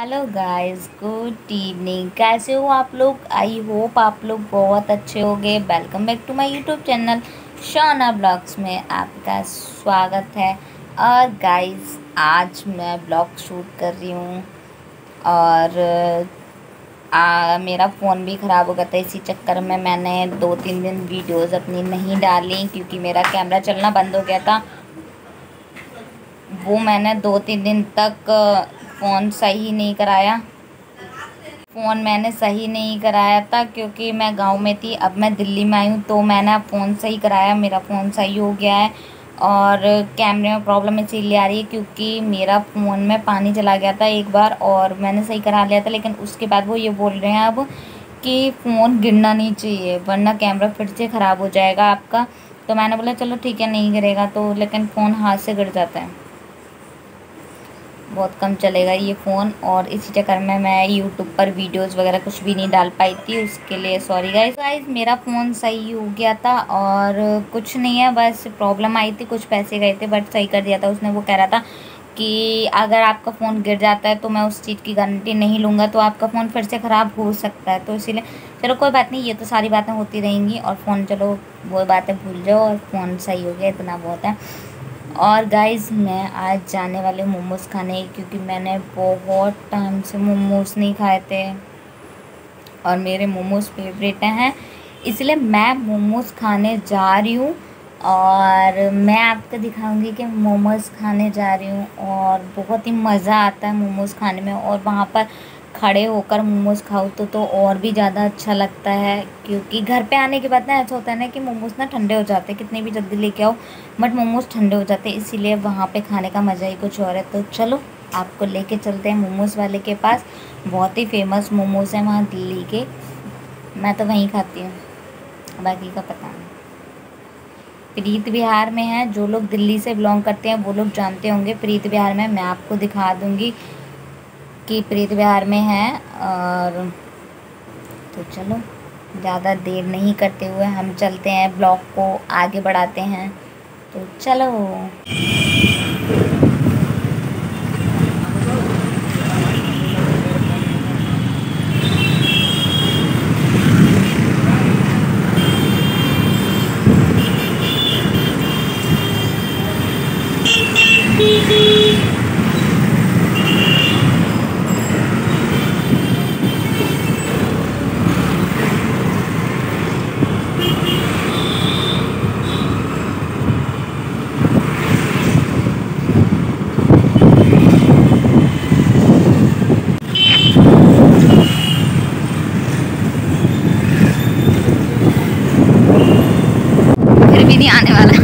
Hello guys, good evening. कैसे हो आप लोग? आई होप आप लोग बहुत अच्छे होंगे। Welcome back to my YouTube channel Shauna blogs में आपका स्वागत है। और गाइस, आज मैं ब्लॉग शूट कर रही हूँ और मेरा फ़ोन भी ख़राब हो गया था। इसी चक्कर में मैंने 2-3 दिन वीडियोज़ अपनी नहीं डाली क्योंकि मेरा कैमरा चलना बंद हो गया था। वो मैंने 2-3 दिन तक फ़ोन सही नहीं कराया। फ़ोन मैंने सही नहीं कराया था क्योंकि मैं गांव में थी। अब मैं दिल्ली में आई हूँ तो मैंने अब फ़ोन सही कराया। मेरा फ़ोन सही हो गया है और कैमरे में प्रॉब्लम इसीलिए आ रही है क्योंकि मेरा फ़ोन में पानी चला गया था एक बार और मैंने सही करा लिया था। लेकिन उसके बाद वो ये बोल रहे हैं अब कि फ़ोन गिरना नहीं चाहिए वरना कैमरा फिर से ख़राब हो जाएगा आपका। तो मैंने बोला चलो ठीक है, नहीं गिरेगा तो। लेकिन फ़ोन हाथ से गिर जाता है, बहुत कम चलेगा ये फ़ोन। और इसी चक्कर में मैं यूट्यूब पर वीडियोस वगैरह कुछ भी नहीं डाल पाई थी, उसके लिए सॉरी गाइस। मेरा फ़ोन सही हो गया था और कुछ नहीं है, बस प्रॉब्लम आई थी, कुछ पैसे गए थे बट सही कर दिया था उसने। वो कह रहा था कि अगर आपका फ़ोन गिर जाता है तो मैं उस चीज़ की गारंटी नहीं लूँगा, तो आपका फ़ोन फिर से ख़राब हो सकता है। तो इसीलिए चलो कोई बात नहीं, ये तो सारी बातें होती रहेंगी। और फ़ोन चलो वो बातें भूल जाओ, और फ़ोन सही हो गया, इतना बहुत है। और गाइज़, मैं आज जाने वाले मोमोज़ खाने क्योंकि मैंने बहुत टाइम से मोमोज़ नहीं खाए थे और मेरे मोमोज़ फेवरेट हैं, इसलिए मैं मोमोज़ खाने जा रही हूँ। और मैं आपको दिखाऊंगी कि मोमोज़ खाने जा रही हूँ और बहुत ही मज़ा आता है मोमोज़ खाने में। और वहाँ पर खड़े होकर मोमोज़ खाओ तो और भी ज़्यादा अच्छा लगता है क्योंकि घर पे आने के बाद ना ऐसा होता है ना कि मोमोज़ ना ठंडे हो जाते हैं, कितने भी जल्दी लेके आओ बट मोमोज़ ठंडे हो जाते हैं, इसीलिए वहाँ पे खाने का मज़ा ही कुछ और है। तो चलो आपको लेके चलते हैं मोमोज़ वाले के पास। बहुत ही फेमस मोमोज़ हैं वहाँ दिल्ली के, मैं तो वहीं खाती हूँ, बाकी का पता नहीं। प्रीत विहार में है, जो लोग दिल्ली से बिलोंग करते हैं वो लोग जानते होंगे। प्रीत विहार में मैं आपको दिखा दूँगी कि प्रीत विहार में है। और तो चलो ज़्यादा देर नहीं करते हुए हम चलते हैं, ब्लॉग को आगे बढ़ाते हैं। तो चलो। फिर भी नहीं आने वाला।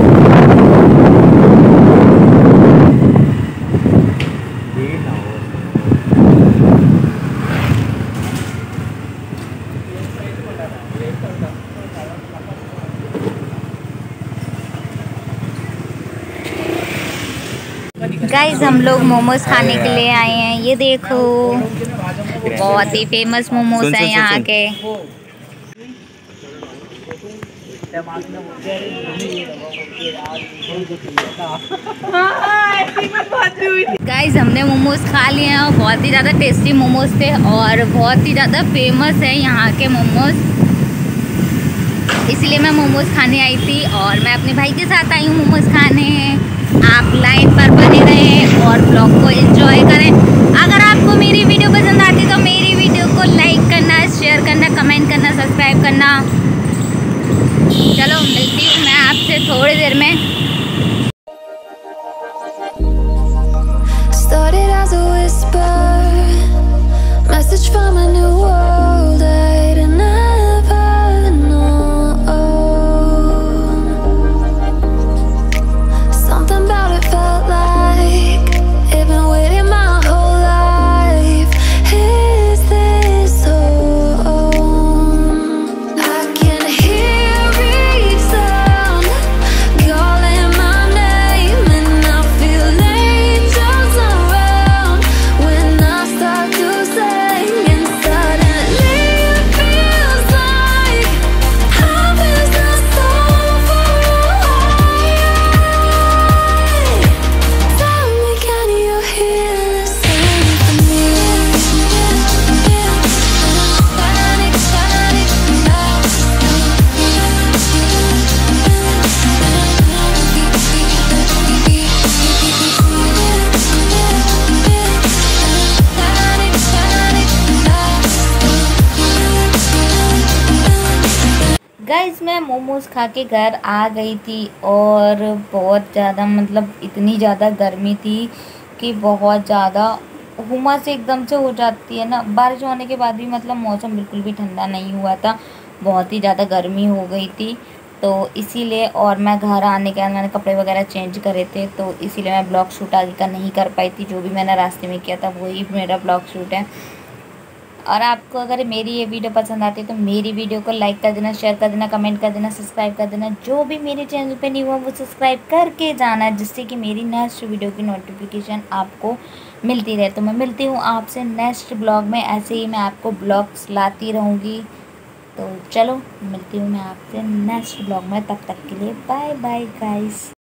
गाइस, हम लोग मोमोज खाने के लिए आए हैं। ये देखो, बहुत ही फेमस मोमोज हैं यहाँ के। गाइस, हमने मोमोज खा लिए हैं और बहुत ही ज़्यादा टेस्टी मोमोज थे और बहुत ही ज़्यादा फेमस है यहाँ के मोमोज, इसलिए मैं मोमोज खाने आई थी। और मैं अपने भाई के साथ आई हूँ मोमोज खाने। आप लाइन पर बने रहें और ब्लॉग को एंजॉय करें। अगर आपको मेरी वीडियो पसंद आती तो मेरी वीडियो को लाइक करना, शेयर करना, कमेंट करना, सब्सक्राइब करना। चलो मिलती हूँ मैं आपसे थोड़ी देर में। Started as a whisper, message from a new world I'd never known. Something about it felt like it'd been waiting my whole life. Is this home? I can hear each sound calling मैं मोमोज़ खा के घर आ गई थी और बहुत ज़्यादा मतलब इतनी ज़्यादा गर्मी थी कि बहुत ज़्यादा हुमस एकदम से हो जाती है ना। बारिश होने के बाद भी मतलब मौसम बिल्कुल भी ठंडा नहीं हुआ था, बहुत ही ज़्यादा गर्मी हो गई थी। तो इसीलिए और मैं घर आने के बाद मैंने कपड़े वगैरह चेंज करे थे, तो इसीलिए मैं ब्लॉग शूट आगे का नहीं कर पाई थी। जो भी मैंने रास्ते में किया था वही मेरा ब्लॉग शूट है। और आपको अगर मेरी ये वीडियो पसंद आती है तो मेरी वीडियो को लाइक कर देना, शेयर कर देना, कमेंट कर देना, सब्सक्राइब कर देना। जो भी मेरे चैनल पे नहीं हुआ वो सब्सक्राइब करके जाना, जिससे कि मेरी नेक्स्ट वीडियो की नोटिफिकेशन आपको मिलती रहे। तो मैं मिलती हूँ आपसे नेक्स्ट ब्लॉग में, ऐसे ही मैं आपको ब्लॉग्स लाती रहूँगी। तो चलो मिलती हूँ मैं आपसे नेक्स्ट ब्लॉग में, तब तक के लिए बाय बाय गाइस।